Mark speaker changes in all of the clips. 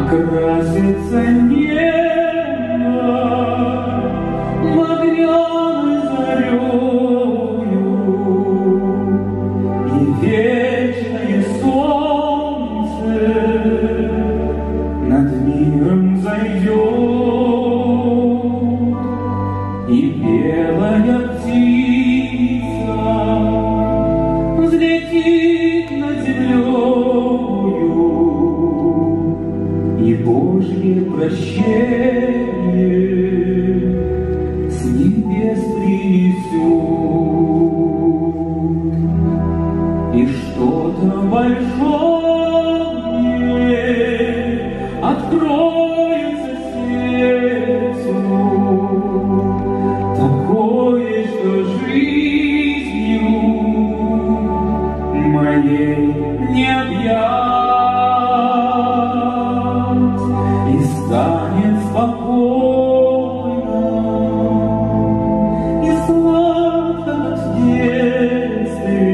Speaker 1: Окрасится небо багряной зарею, и вечное солнце над миром зайдет, и белая птица взлетит над землею, и Божье прощение с небес принесет, и что-то большое откроется сердцу, такое, что жизнью моей не объять, и станет спокойно и сладко в детстве,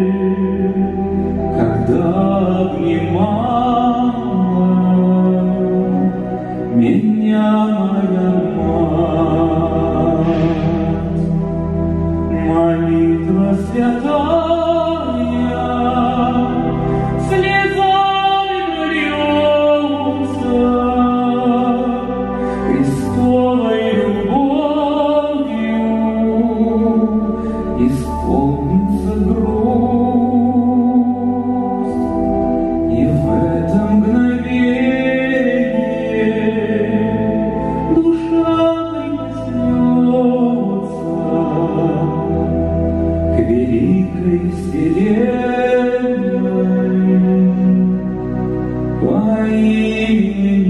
Speaker 1: когда обнимала меня моя мать. Молитва святая слезами прольется, Христовой любовью исполнится грусть, и в это мгновение душа проснется к великой вселенной по имени